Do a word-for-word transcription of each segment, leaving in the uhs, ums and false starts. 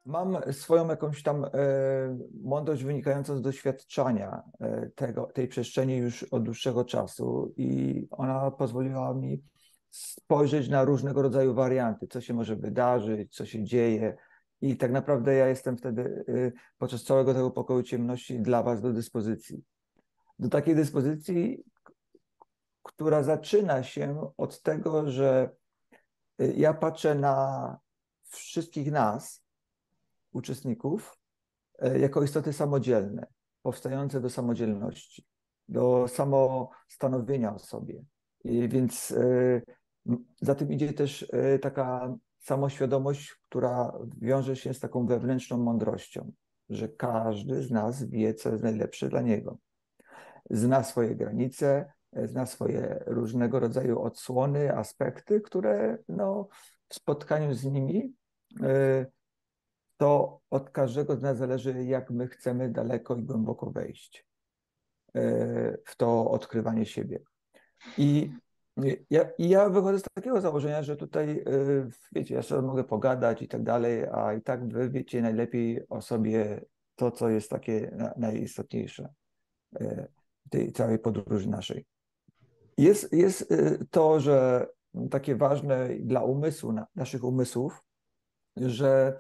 Mam swoją jakąś tam e, mądrość wynikającą z doświadczenia e, tego, tej przestrzeni już od dłuższego czasu i ona pozwoliła mi spojrzeć na różnego rodzaju warianty, co się może wydarzyć, co się dzieje i tak naprawdę ja jestem wtedy e, podczas całego tego pokoju ciemności dla Was do dyspozycji. Do takiej dyspozycji, która zaczyna się od tego, że e, ja patrzę na wszystkich nas, uczestników, jako istoty samodzielne, powstające do samodzielności, do samostanowienia o sobie. I więc y, za tym idzie też y, taka samoświadomość, która wiąże się z taką wewnętrzną mądrością, że każdy z nas wie, co jest najlepsze dla niego. Zna swoje granice, zna swoje różnego rodzaju odsłony, aspekty, które no, w spotkaniu z nimi y, to od każdego z nas zależy, jak my chcemy daleko i głęboko wejść w to odkrywanie siebie. I ja, i ja wychodzę z takiego założenia, że tutaj, wiecie, ja sobie mogę pogadać i tak dalej, a i tak wy wiecie najlepiej o sobie to, co jest takie najistotniejsze w tej całej podróży naszej. Jest, jest to, że takie ważne dla umysłu, naszych umysłów, że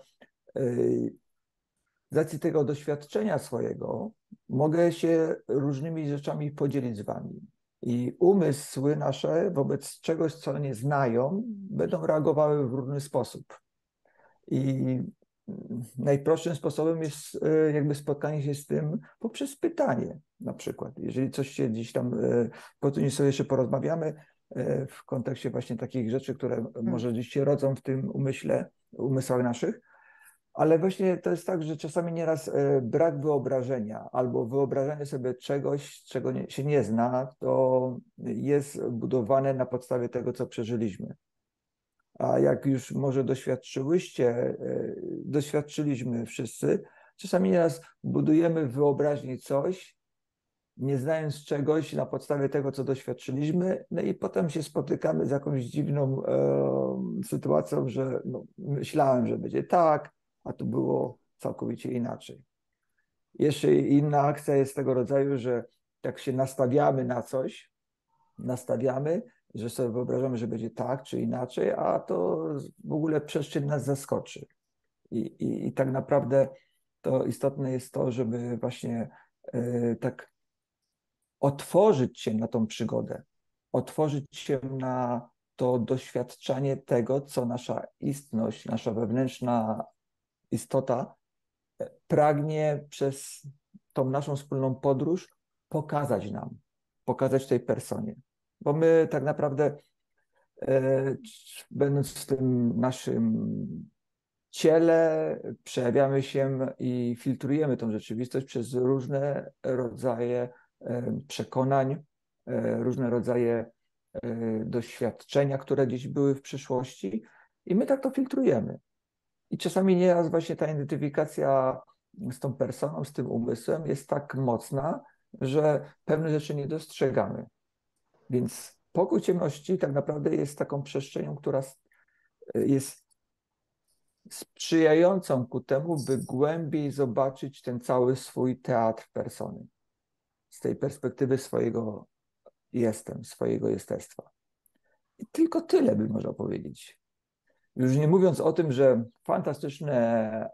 z racji tego doświadczenia swojego mogę się różnymi rzeczami podzielić z wami. I umysły nasze wobec czegoś, co nie znają, będą reagowały w różny sposób. I najprostszym sposobem jest jakby spotkanie się z tym poprzez pytanie na przykład. Jeżeli coś się gdzieś tam, po tym sobie jeszcze porozmawiamy w kontekście właśnie takich rzeczy, które może gdzieś się rodzą w tym umyśle, umysłach naszych, ale właśnie to jest tak, że czasami nieraz brak wyobrażenia albo wyobrażenie sobie czegoś, czego nie, się nie zna, to jest budowane na podstawie tego, co przeżyliśmy. A jak już może doświadczyłyście, doświadczyliśmy wszyscy, czasami nieraz budujemy w wyobraźni coś, nie znając czegoś na podstawie tego, co doświadczyliśmy, no i potem się spotykamy z jakąś dziwną e, sytuacją, że no, myślałem, że będzie tak, a to było całkowicie inaczej. Jeszcze inna akcja jest tego rodzaju, że jak się nastawiamy na coś, nastawiamy, że sobie wyobrażamy, że będzie tak czy inaczej, a to w ogóle przestrzeń nas zaskoczy. I, i, i tak naprawdę to istotne jest to, żeby właśnie e, tak otworzyć się na tą przygodę, otworzyć się na to doświadczanie tego, co nasza istność, nasza wewnętrzna istota pragnie przez tą naszą wspólną podróż pokazać nam, pokazać tej personie. Bo my tak naprawdę, e, będąc w tym naszym ciele, przejawiamy się i filtrujemy tą rzeczywistość przez różne rodzaje e, przekonań, e, różne rodzaje e, doświadczenia, które gdzieś były w przyszłości i my tak to filtrujemy. I czasami nieraz właśnie ta identyfikacja z tą personą, z tym umysłem jest tak mocna, że pewne rzeczy nie dostrzegamy. Więc pokój ciemności tak naprawdę jest taką przestrzenią, która jest sprzyjającą ku temu, by głębiej zobaczyć ten cały swój teatr persony. Z tej perspektywy swojego jestem, swojego jestestwa. I tylko tyle by można powiedzieć. Już nie mówiąc o tym, że fantastyczne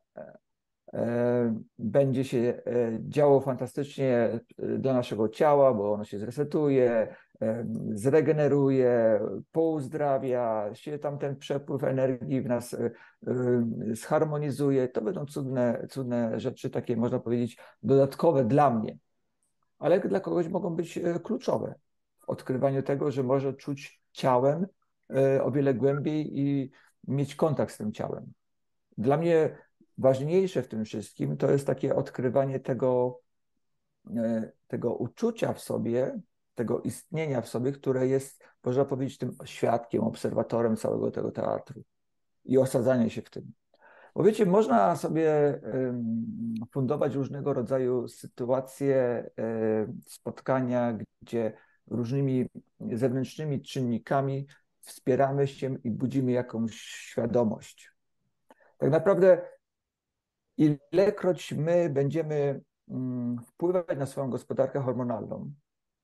będzie się działo fantastycznie dla naszego ciała, bo ono się zresetuje, zregeneruje, pouzdrawia, się tam ten przepływ energii w nas zharmonizuje. To będą cudne, cudne rzeczy, takie można powiedzieć dodatkowe dla mnie, ale dla kogoś mogą być kluczowe w odkrywaniu tego, że może czuć ciałem o wiele głębiej i mieć kontakt z tym ciałem. Dla mnie ważniejsze w tym wszystkim to jest takie odkrywanie tego, tego uczucia w sobie, tego istnienia w sobie, które jest, można powiedzieć, tym świadkiem, obserwatorem całego tego teatru i osadzanie się w tym. Bo wiecie, można sobie fundować różnego rodzaju sytuacje, spotkania, gdzie różnymi zewnętrznymi czynnikami wspieramy się i budzimy jakąś świadomość. Tak naprawdę ilekroć my będziemy mm, wpływać na swoją gospodarkę hormonalną,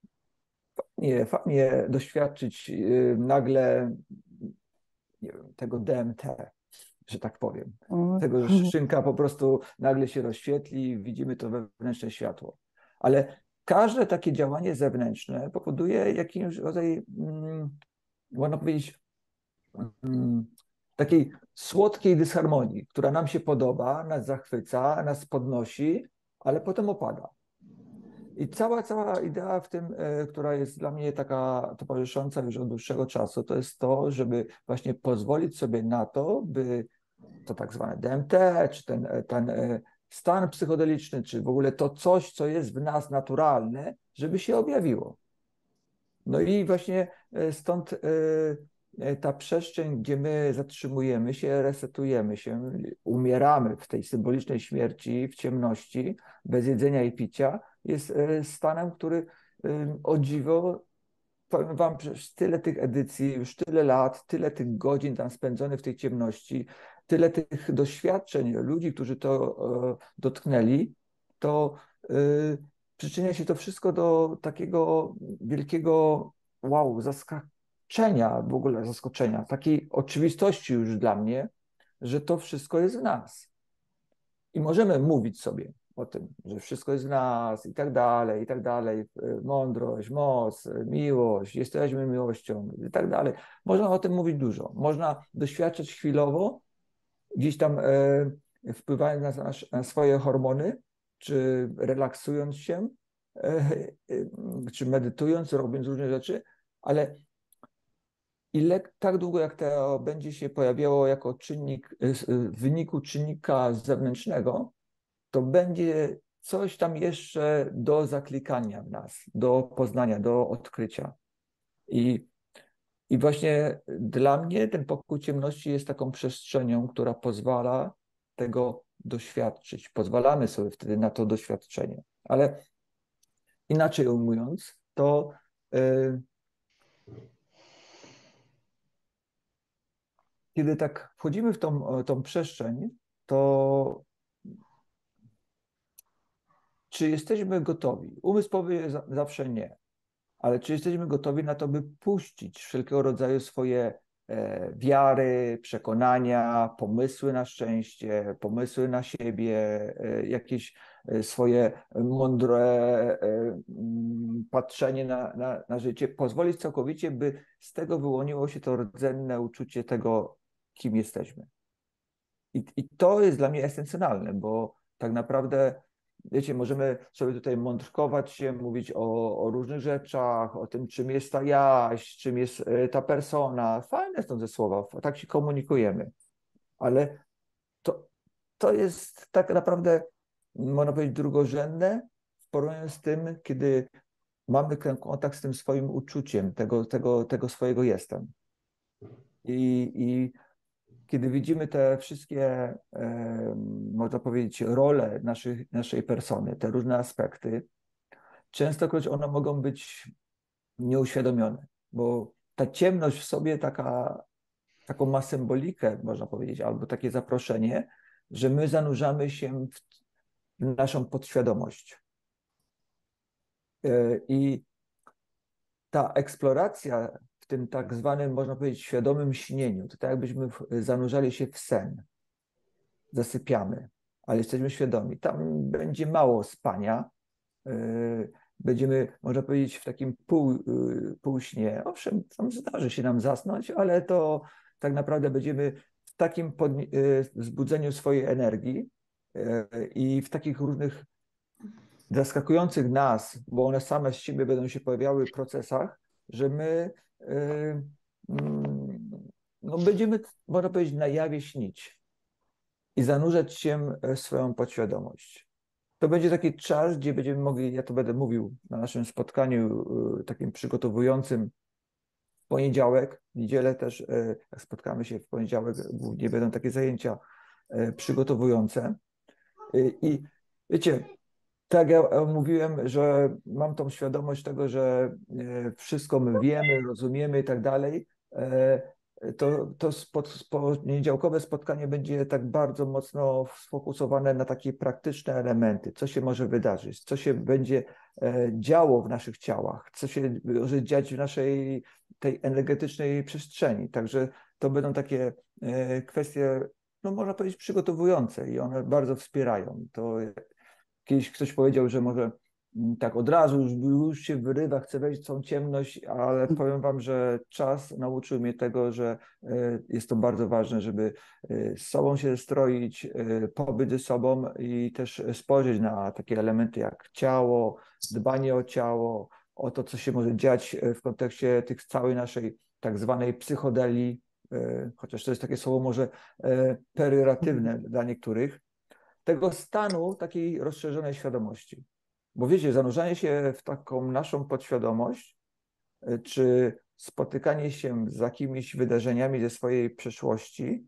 nie, fajnie doświadczyć y, nagle, nie wiem, tego D M T, że tak powiem. Tego, że szynka po prostu nagle się rozświetli, widzimy to wewnętrzne światło. Ale każde takie działanie zewnętrzne powoduje jakiś rodzaj, mm, można powiedzieć, mm, takiej słodkiej dysharmonii, która nam się podoba, nas zachwyca, nas podnosi, ale potem opada. I cała, cała idea w tym, e, która jest dla mnie taka towarzysząca już od dłuższego czasu, to jest to, żeby właśnie pozwolić sobie na to, by to tak zwane D M T, czy ten, ten e, stan psychodeliczny, czy w ogóle to coś, co jest w nas naturalne, żeby się objawiło. No i właśnie e, stąd e, ta przestrzeń, gdzie my zatrzymujemy się, resetujemy się, umieramy w tej symbolicznej śmierci, w ciemności, bez jedzenia i picia, jest e, stanem, który o dziwo, powiem wam, przez tyle tych edycji, już tyle lat, tyle tych godzin tam spędzonych w tej ciemności, tyle tych doświadczeń ludzi, którzy to dotknęli, to przyczynia się to wszystko do takiego wielkiego, wow, zaskoczenia, w ogóle zaskoczenia, takiej oczywistości już dla mnie, że to wszystko jest w nas. I możemy mówić sobie o tym, że wszystko jest w nas i tak dalej, i tak dalej. Mądrość, moc, miłość, jesteśmy miłością i tak dalej. Można o tym mówić dużo. Można doświadczać chwilowo, gdzieś tam e, wpływając na, na swoje hormony, czy relaksując się, e, e, czy medytując, robiąc różne rzeczy, ale ile, tak długo jak to będzie się pojawiało jako czynnik, w wyniku czynnika zewnętrznego, to będzie coś tam jeszcze do zaklikania w nas, do poznania, do odkrycia. I, i właśnie dla mnie ten pokój ciemności jest taką przestrzenią, która pozwala tego doświadczyć. Pozwalamy sobie wtedy na to doświadczenie. Ale inaczej ujmując, to yy, kiedy tak wchodzimy w tą, tą przestrzeń, to czy jesteśmy gotowi? Umysł powie zawsze nie. Ale czy jesteśmy gotowi na to, by puścić wszelkiego rodzaju swoje e, wiary, przekonania, pomysły na szczęście, pomysły na siebie, e, jakieś e, swoje mądre e, m, patrzenie na, na, na życie, pozwolić całkowicie, by z tego wyłoniło się to rdzenne uczucie tego, kim jesteśmy. I, I to jest dla mnie esencjonalne, bo tak naprawdę, wiecie, możemy sobie tutaj mądrkować się, mówić o, o różnych rzeczach, o tym, czym jest ta jaźń, czym jest ta persona. Fajne są te słowa, tak się komunikujemy, ale to, to jest tak naprawdę, można powiedzieć, drugorzędne w porównaniu z tym, kiedy mamy ten kontakt z tym swoim uczuciem, tego, tego, tego swojego jestem. I, i kiedy widzimy te wszystkie, e, można powiedzieć, role naszych, naszej persony, te różne aspekty, częstokroć one mogą być nieuświadomione, bo ta ciemność w sobie taka, taką ma symbolikę, można powiedzieć, albo takie zaproszenie, że my zanurzamy się w naszą podświadomość. E, I ta eksploracja w tym tak zwanym, można powiedzieć, świadomym śnieniu, to tak jakbyśmy zanurzali się w sen. Zasypiamy, ale jesteśmy świadomi. Tam będzie mało spania. Będziemy, można powiedzieć, w takim pół, półśnie. Owszem, tam zdarzy się nam zasnąć, ale to tak naprawdę będziemy w takim wzbudzeniu swojej energii i w takich różnych zaskakujących nas, bo one same z siebie będą się pojawiały w procesach, że my no, będziemy, można powiedzieć, na jawie śnić i zanurzać się w swoją podświadomość. To będzie taki czas, gdzie będziemy mogli, ja to będę mówił na naszym spotkaniu takim przygotowującym w poniedziałek, w niedzielę też, jak spotkamy się w poniedziałek, głównie będą takie zajęcia przygotowujące. I wiecie, tak jak ja mówiłem, że mam tą świadomość tego, że wszystko my wiemy, rozumiemy i tak dalej, to, to spod, poniedziałkowe spotkanie będzie tak bardzo mocno sfokusowane na takie praktyczne elementy, co się może wydarzyć, co się będzie działo w naszych ciałach, co się może dziać w naszej tej energetycznej przestrzeni. Także to będą takie kwestie, no można powiedzieć, przygotowujące i one bardzo wspierają. To kiedyś ktoś powiedział, że może tak od razu już, już się wyrywa, chce wejść w tą ciemność, ale powiem wam, że czas nauczył mnie tego, że jest to bardzo ważne, żeby z sobą się stroić, pobyć ze sobą i też spojrzeć na takie elementy jak ciało, dbanie o ciało, o to, co się może dziać w kontekście tych całej naszej tak zwanej psychodelii, chociaż to jest takie słowo może pejoratywne dla niektórych, tego stanu takiej rozszerzonej świadomości. Bo wiecie, zanurzanie się w taką naszą podświadomość, czy spotykanie się z jakimiś wydarzeniami ze swojej przeszłości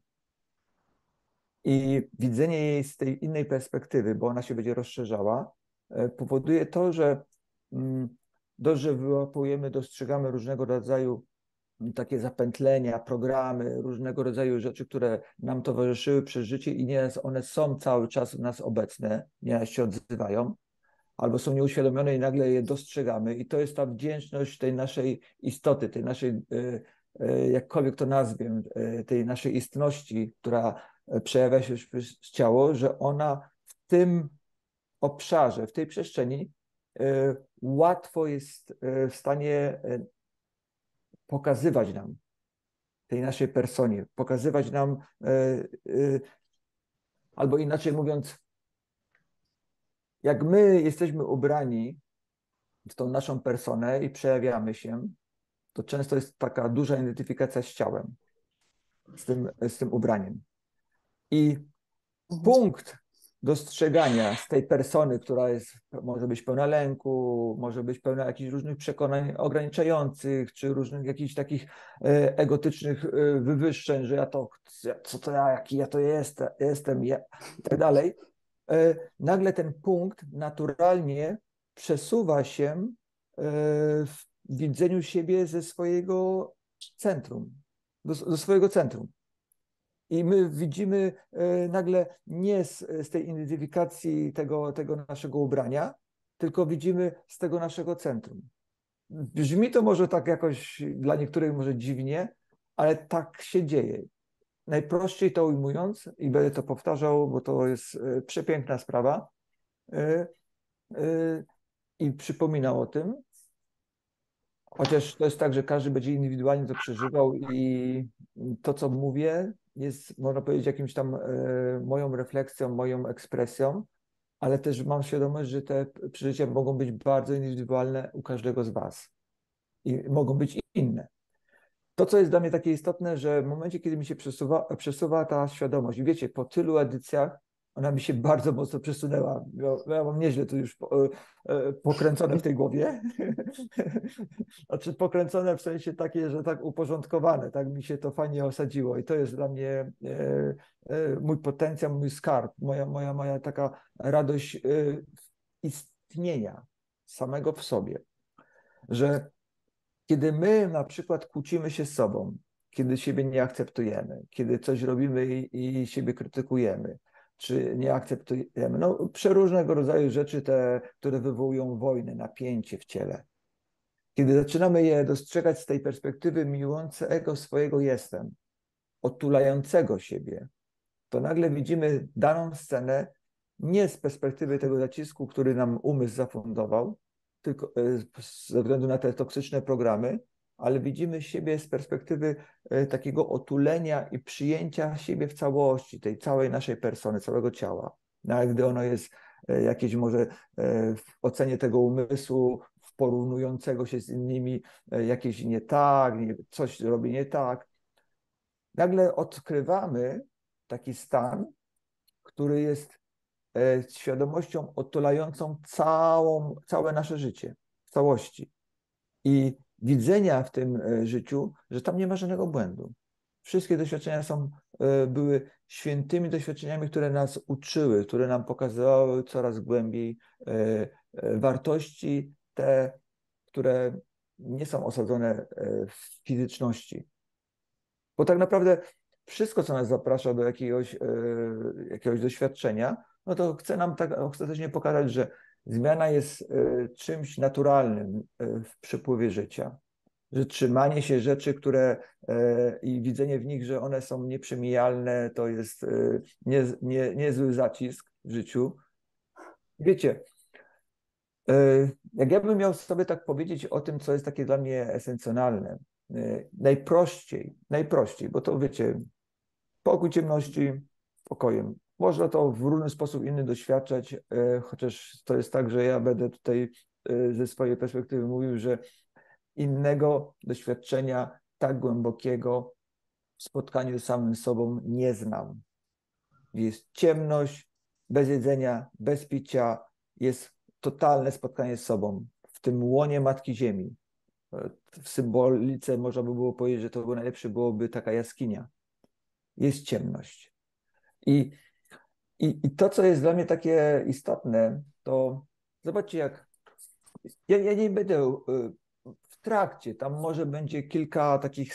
i widzenie jej z tej innej perspektywy, bo ona się będzie rozszerzała, powoduje to, że dość, że wyłapujemy, dostrzegamy różnego rodzaju takie zapętlenia, programy, różnego rodzaju rzeczy, które nam towarzyszyły przez życie i nie one są cały czas u nas obecne, nie się odzywają, albo są nieuświadomione i nagle je dostrzegamy. I to jest ta wdzięczność tej naszej istoty, tej naszej, jakkolwiek to nazwę, tej naszej istności, która przejawia się przez ciało, że ona w tym obszarze, w tej przestrzeni łatwo jest w stanie pokazywać nam, tej naszej personie, pokazywać nam, albo inaczej mówiąc, jak my jesteśmy ubrani w tą naszą personę i przejawiamy się, to często jest taka duża identyfikacja z ciałem, z tym, z tym ubraniem. I punkt dostrzegania z tej persony, która jest, może być pełna lęku, może być pełna jakichś różnych przekonań ograniczających, czy różnych jakichś takich e, egotycznych e, wywyższeń, że ja to, co to ja, jaki ja to jest, jestem, ja, i tak dalej. E, nagle ten punkt naturalnie przesuwa się e, w widzeniu siebie ze swojego centrum, do, do swojego centrum. I my widzimy nagle nie z, z tej identyfikacji tego, tego naszego ubrania, tylko widzimy z tego naszego centrum. Brzmi to może tak jakoś dla niektórych może dziwnie, ale tak się dzieje. Najprościej to ujmując, i będę to powtarzał, bo to jest przepiękna sprawa, i przypominał o tym, chociaż to jest tak, że każdy będzie indywidualnie to przeżywał i to, co mówię, jest, można powiedzieć, jakimś tam e, moją refleksją, moją ekspresją, ale też mam świadomość, że te przeżycia mogą być bardzo indywidualne u każdego z was i mogą być inne. To, co jest dla mnie takie istotne, że w momencie, kiedy mi się przesuwa, przesuwa ta świadomość, i wiecie, po tylu edycjach ona mi się bardzo mocno przesunęła. Ja, ja mam nieźle tu już po, e, pokręcone w tej głowie. Znaczy pokręcone w sensie takie, że tak uporządkowane, tak mi się to fajnie osadziło i to jest dla mnie e, e, mój potencjał, mój skarb, moja, moja, moja taka radość e, istnienia samego w sobie, że kiedy my na przykład kłócimy się z sobą, kiedy siebie nie akceptujemy, kiedy coś robimy i, i siebie krytykujemy, czy nie akceptujemy, no przeróżnego rodzaju rzeczy te, które wywołują wojnę, napięcie w ciele. Kiedy zaczynamy je dostrzegać z tej perspektywy miłującego swojego jestem, otulającego siebie, to nagle widzimy daną scenę nie z perspektywy tego zacisku, który nam umysł zafundował, tylko ze względu na te toksyczne programy, ale widzimy siebie z perspektywy takiego otulenia i przyjęcia siebie w całości, tej całej naszej persony, całego ciała. Nawet gdy ono jest jakieś może w ocenie tego umysłu, porównującego się z innymi, jakieś nie tak, coś robi nie tak. Nagle odkrywamy taki stan, który jest świadomością otulającą całą, całe nasze życie w całości. I widzenia w tym życiu, że tam nie ma żadnego błędu. Wszystkie doświadczenia są, były świętymi doświadczeniami, które nas uczyły, które nam pokazywały coraz głębiej wartości te, które nie są osadzone w fizyczności. Bo tak naprawdę wszystko, co nas zaprasza do jakiegoś, jakiegoś doświadczenia, no to chce nam tak ostatecznie pokazać, że zmiana jest czymś naturalnym w przepływie życia. Że trzymanie się rzeczy, które i widzenie w nich, że one są nieprzemijalne, to jest nie, nie, niezły zacisk w życiu. Wiecie, jak ja bym miał sobie tak powiedzieć o tym, co jest takie dla mnie esencjonalne, najprościej, najprościej, bo to wiecie, pokój ciemności, pokojem. Można to w różny sposób inny doświadczać, chociaż to jest tak, że ja będę tutaj ze swojej perspektywy mówił, że innego doświadczenia tak głębokiego w spotkaniu z samym sobą nie znam. Jest ciemność, bez jedzenia, bez picia, jest totalne spotkanie z sobą w tym łonie Matki Ziemi. W symbolice można by było powiedzieć, że to najlepsze byłoby taka jaskinia. Jest ciemność. I, i, i to, co jest dla mnie takie istotne, to zobaczcie, jak ja, ja nie będę w trakcie, tam może będzie kilka takich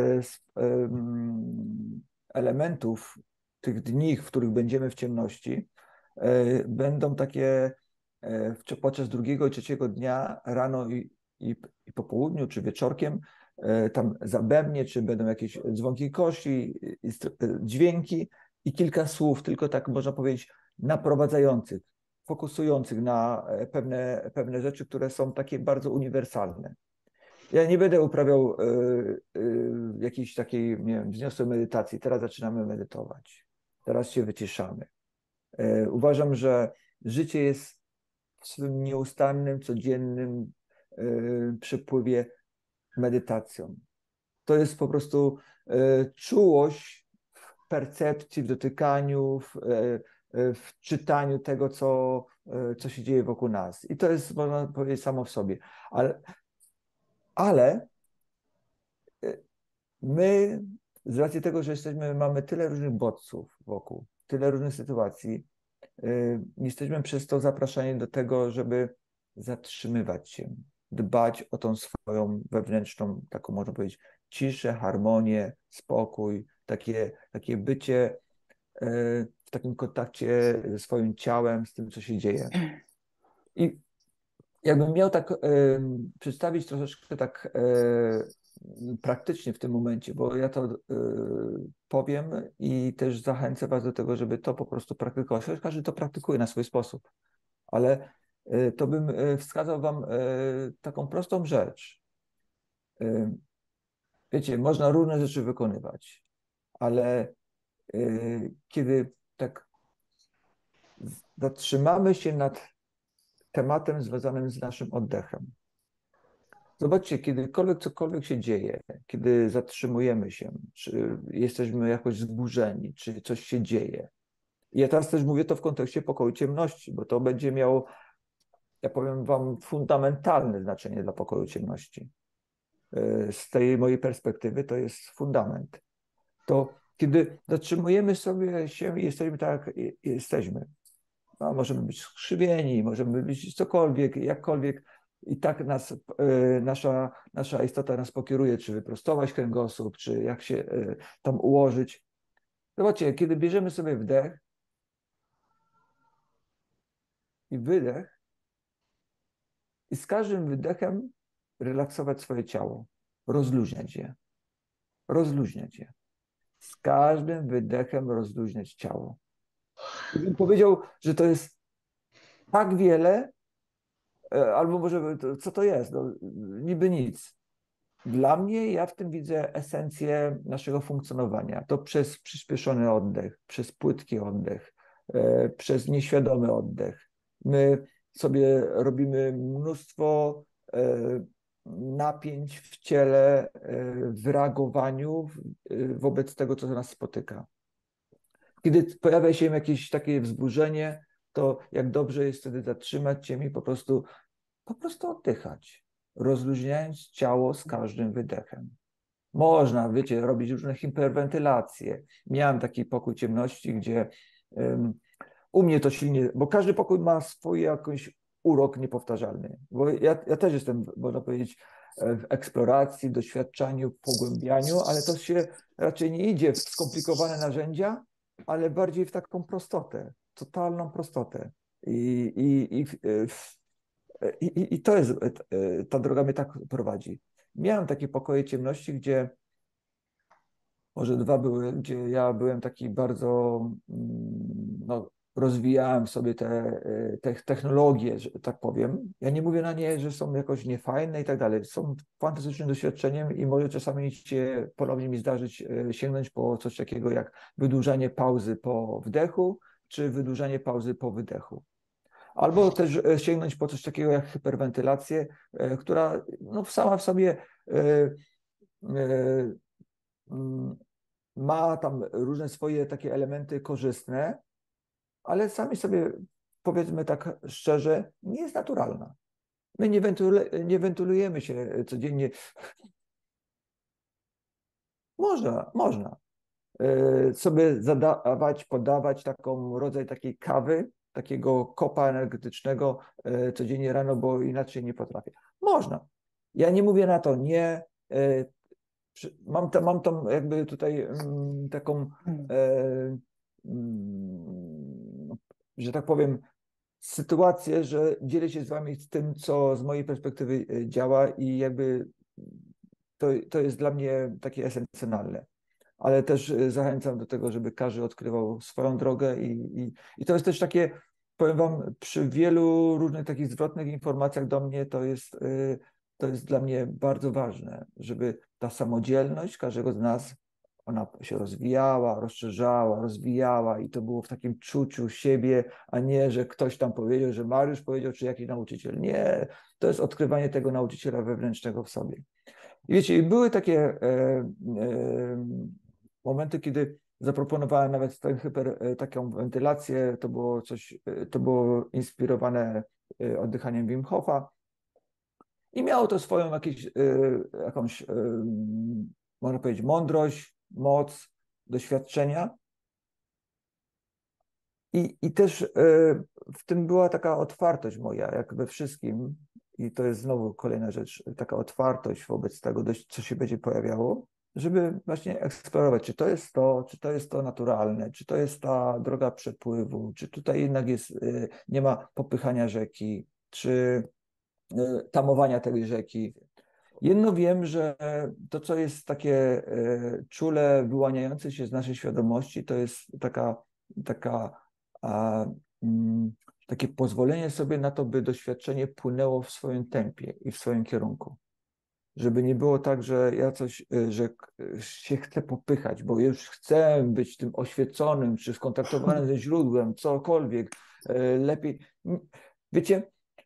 elementów tych dni, w których będziemy w ciemności, będą takie podczas drugiego i trzeciego dnia rano i, i, i po południu, czy wieczorkiem, tam zabebnie, czy będą jakieś dzwonki kości, dźwięki i kilka słów, tylko tak można powiedzieć, naprowadzających, fokusujących na pewne, pewne rzeczy, które są takie bardzo uniwersalne. Ja nie będę uprawiał y, y, jakiejś takiej, nie wiem, wzniosłej medytacji. Teraz zaczynamy medytować. Teraz się wyciszamy. Y, uważam, że życie jest w swym nieustannym, codziennym y, przepływie medytacją. To jest po prostu y, czułość w percepcji, w dotykaniu, w, y, w czytaniu tego, co, y, co się dzieje wokół nas. I to jest, można powiedzieć, samo w sobie. Ale Ale my, z racji tego, że jesteśmy, mamy tyle różnych bodźców wokół, tyle różnych sytuacji, jesteśmy przez to zapraszani do tego, żeby zatrzymywać się, dbać o tą swoją wewnętrzną, taką można powiedzieć, ciszę, harmonię, spokój, takie, takie bycie w takim kontakcie ze swoim ciałem, z tym, co się dzieje. I jakbym miał tak y, przedstawić troszeczkę tak y, praktycznie w tym momencie, bo ja to y, powiem i też zachęcę Was do tego, żeby to po prostu praktykować. Każdy to praktykuje na swój sposób, ale y, to bym y, wskazał Wam y, taką prostą rzecz. Y, wiecie, można różne rzeczy wykonywać, ale y, kiedy tak zatrzymamy się nad tematem związanym z naszym oddechem. Zobaczcie, kiedykolwiek cokolwiek się dzieje, kiedy zatrzymujemy się, czy jesteśmy jakoś zburzeni, czy coś się dzieje. Ja teraz też mówię to w kontekście pokoju ciemności, bo to będzie miało, ja powiem Wam, fundamentalne znaczenie dla pokoju ciemności. Z tej mojej perspektywy to jest fundament. To kiedy zatrzymujemy sobie się i jesteśmy tak, jak jesteśmy, no, możemy być skrzywieni, możemy być cokolwiek, jakkolwiek, i tak nas, y, nasza, nasza istota nas pokieruje, czy wyprostować kręgosłup, czy jak się y, tam ułożyć. Zobaczcie, kiedy bierzemy sobie wdech i wydech i z każdym wydechem relaksować swoje ciało, rozluźniać je, rozluźniać je. Z każdym wydechem rozluźniać ciało. I bym powiedział, że to jest tak wiele, albo może, co to jest? No, niby nic. Dla mnie, ja w tym widzę esencję naszego funkcjonowania. To przez przyspieszony oddech, przez płytki oddech, przez nieświadomy oddech. My sobie robimy mnóstwo napięć w ciele, w reagowaniu wobec tego, co nas spotyka. Kiedy pojawia się jakieś takie wzburzenie, to jak dobrze jest wtedy zatrzymać się i po prostu, po prostu oddychać, rozluźniając ciało z każdym wydechem. Można, wiecie, robić różne hiperwentylacje. Miałem taki pokój ciemności, gdzie um, u mnie to silnie, bo każdy pokój ma swój jakiś urok niepowtarzalny. Bo ja, ja też jestem, można powiedzieć, w eksploracji, doświadczaniu, pogłębianiu, ale to się raczej nie idzie w skomplikowane narzędzia, ale bardziej w taką prostotę, totalną prostotę. I, i, i, w- i, i to jest, ta droga mnie tak prowadzi. Miałem takie pokoje ciemności, gdzie może dwa były, gdzie ja byłem taki bardzo, mm, no, rozwijałem sobie te, te technologie, że tak powiem. Ja nie mówię na nie, że są jakoś niefajne i tak dalej. Są fantastycznym doświadczeniem i może czasami się ponownie mi zdarzyć e, sięgnąć po coś takiego jak wydłużanie pauzy po wdechu, czy wydłużanie pauzy po wydechu. Albo też e, sięgnąć po coś takiego jak hyperwentylację, e, która no, sama w sobie e, e, mm, ma tam różne swoje takie elementy korzystne, ale sami sobie, powiedzmy tak szczerze, nie jest naturalna. My nie, wentyle, nie wentylujemy się codziennie. Można, można e, sobie zadawać, podawać taką rodzaj takiej kawy, takiego kopa energetycznego e, codziennie rano, bo inaczej nie potrafię. Można. Ja nie mówię na to nie. E, Mam, to, mam tam jakby tutaj mm, taką, e, mm, że tak powiem, sytuację, że dzielę się z wami z tym, co z mojej perspektywy e, działa i jakby to, to jest dla mnie takie esencjonalne. Ale też e, zachęcam do tego, żeby każdy odkrywał swoją drogę i, i, i to jest też takie, powiem wam, przy wielu różnych takich zwrotnych informacjach do mnie to jest, e, to jest dla mnie bardzo ważne, żeby ta samodzielność każdego z nas, ona się rozwijała, rozszerzała, rozwijała i to było w takim czuciu siebie, a nie, że ktoś tam powiedział, że Mariusz powiedział, czy jakiś nauczyciel. Nie, to jest odkrywanie tego nauczyciela wewnętrznego w sobie. I wiecie, były takie e, e, momenty, kiedy zaproponowałem nawet ten hyper, e, taką wentylację, to było coś, e, to było inspirowane e, oddychaniem Wim Hofa i miało to swoją jakieś, e, jakąś, e, można powiedzieć, mądrość, moc, doświadczenia. I, I też e, w tym była taka otwartość moja, jak we wszystkim, i to jest znowu kolejna rzecz, taka otwartość wobec tego, co się będzie pojawiało, żeby właśnie eksplorować, czy to jest to, czy to jest to naturalne, czy to jest ta droga przepływu, czy tutaj jednak jest, e, nie ma popychania rzeki, czy e, tamowania tej rzeki. Jedno wiem, że to, co jest takie e, czule wyłaniające się z naszej świadomości, to jest taka, taka, a, mm, takie pozwolenie sobie na to, by doświadczenie płynęło w swoim tempie i w swoim kierunku. Żeby nie było tak, że ja coś, e, że k- się chcę popychać, bo już chcę być tym oświeconym, czy skontaktowanym ze źródłem, cokolwiek, e, lepiej. Wiecie,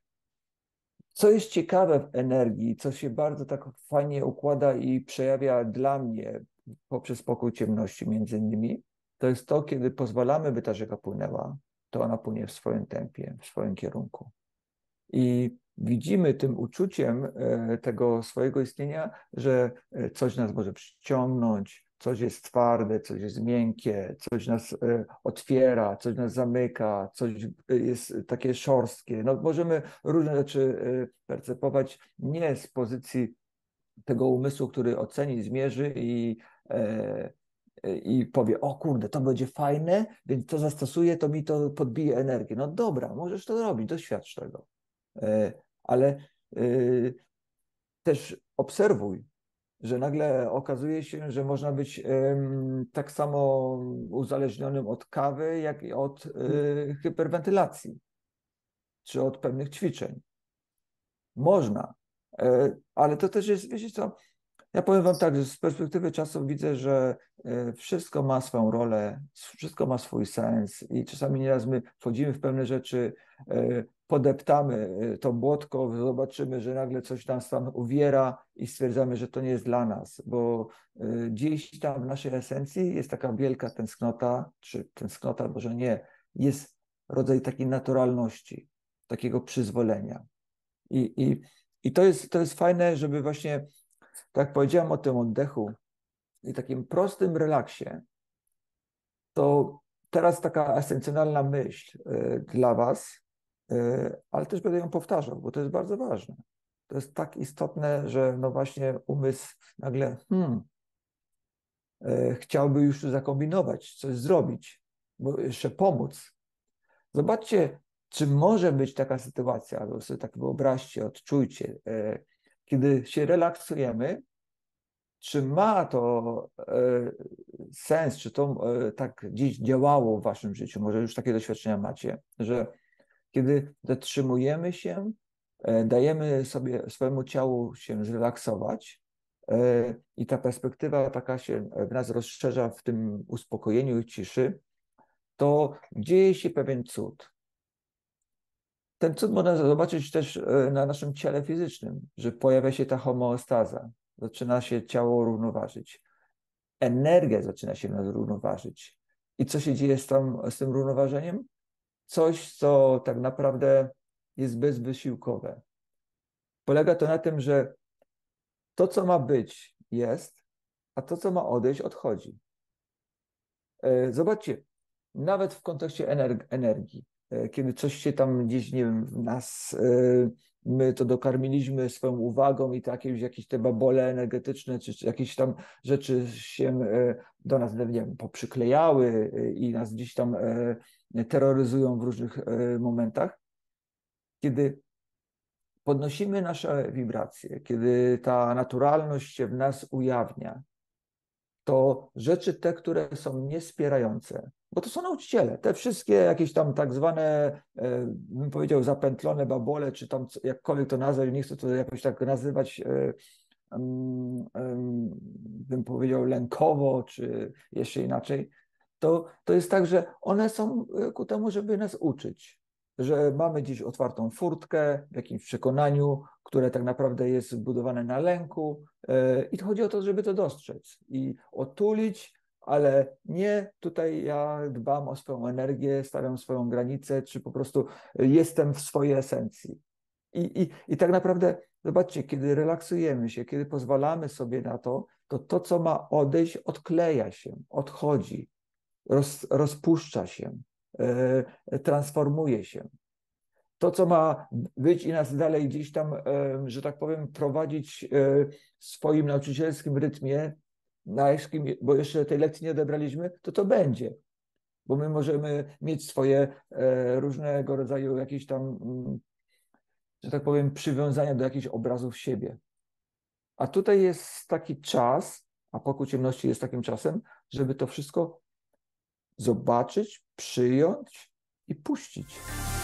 co jest ciekawe w energii, co się bardzo tak fajnie układa i przejawia dla mnie poprzez pokój ciemności między innymi, to jest to, kiedy pozwalamy, by ta rzeka płynęła, to ona płynie w swoim tempie, w swoim kierunku. I widzimy tym uczuciem e, tego swojego istnienia, że e, coś nas może przyciągnąć, coś jest twarde, coś jest miękkie, coś nas e, otwiera, coś nas zamyka, coś e, jest takie szorstkie. No, możemy różne rzeczy e, percepować nie z pozycji tego umysłu, który oceni, zmierzy i, e, i powie, o kurde, to będzie fajne, więc to zastosuję, to mi to podbije energię. No dobra, możesz to robić, doświadcz tego. E, ale e, też obserwuj, że nagle okazuje się, że można być em, tak samo uzależnionym od kawy, jak i od e, hyperwentylacji, czy od pewnych ćwiczeń. Można, E, ale to też jest, wiecie co, ja powiem wam tak, że z perspektywy czasu widzę, że e, wszystko ma swoją rolę, wszystko ma swój sens i czasami nieraz my wchodzimy w pewne rzeczy, e, podeptamy e, to błotko, zobaczymy, że nagle coś nas tam uwiera i stwierdzamy, że to nie jest dla nas, bo e, gdzieś tam w naszej esencji jest taka wielka tęsknota, czy tęsknota, może nie, jest rodzaj takiej naturalności, takiego przyzwolenia. I, i, i to jest, to jest fajne, żeby właśnie tak jak powiedziałem o tym oddechu i takim prostym relaksie, to teraz taka esencjonalna myśl y, dla Was, y, ale też będę ją powtarzał, bo to jest bardzo ważne. to jest tak istotne, że no właśnie umysł nagle hmm, e, chciałby już tu zakombinować, coś zrobić, bo jeszcze pomóc. Zobaczcie, czy może być taka sytuacja, albo sobie tak wyobraźcie, odczujcie, e, kiedy się relaksujemy, czy ma to e, sens, czy to e, tak dziś działało w waszym życiu, może już takie doświadczenia macie, że kiedy zatrzymujemy się, e, dajemy sobie, swojemu ciału się zrelaksować e, i ta perspektywa taka się w nas rozszerza w tym uspokojeniu i ciszy, to dzieje się pewien cud. Ten cud można zobaczyć też e, na naszym ciele fizycznym, że pojawia się ta homeostaza, zaczyna się ciało równoważyć. Energia zaczyna się w nas równoważyć. I co się dzieje z, tam, z tym równoważeniem? Coś, co tak naprawdę jest bezwysiłkowe. Polega to na tym, że to, co ma być, jest, a to, co ma odejść, odchodzi. E, Zobaczcie, nawet w kontekście energii, e, kiedy coś się tam gdzieś, nie wiem, w nas, e, my to dokarmiliśmy swoją uwagą i takie już jakieś te babole energetyczne, czy, czy jakieś tam rzeczy się e, do nas, nie wiem, poprzyklejały e, i nas gdzieś tam e, terroryzują w różnych e, momentach, kiedy podnosimy nasze wibracje, kiedy ta naturalność się w nas ujawnia, to rzeczy te, które są niespierające, bo to są nauczyciele, te wszystkie jakieś tam tak zwane, e, bym powiedział, zapętlone babole, czy tam jakkolwiek to nazwać, nie chcę to jakoś tak nazywać, e, em, em, bym powiedział lękowo, czy jeszcze inaczej, to, to jest tak, że one są ku temu, żeby nas uczyć, że mamy gdzieś otwartą furtkę w jakimś przekonaniu, które tak naprawdę jest zbudowane na lęku, e, i to chodzi o to, żeby to dostrzec i otulić, ale nie tutaj ja dbam o swoją energię, stawiam swoją granicę, czy po prostu jestem w swojej esencji. I, i, I tak naprawdę, zobaczcie, kiedy relaksujemy się, kiedy pozwalamy sobie na to, to to, co ma odejść, odkleja się, odchodzi, roz, rozpuszcza się, e, transformuje się. To, co ma być i nas dalej gdzieś tam, e, że tak powiem, prowadzić e, w swoim nauczycielskim rytmie, na jakim, bo jeszcze tej lekcji nie odebraliśmy, to to będzie. Bo my możemy mieć swoje e, różnego rodzaju jakieś tam, mm, że tak powiem, przywiązania do jakichś obrazów siebie. A tutaj jest taki czas, a pokój ciemności jest takim czasem, żeby to wszystko zobaczyć, przyjąć i puścić.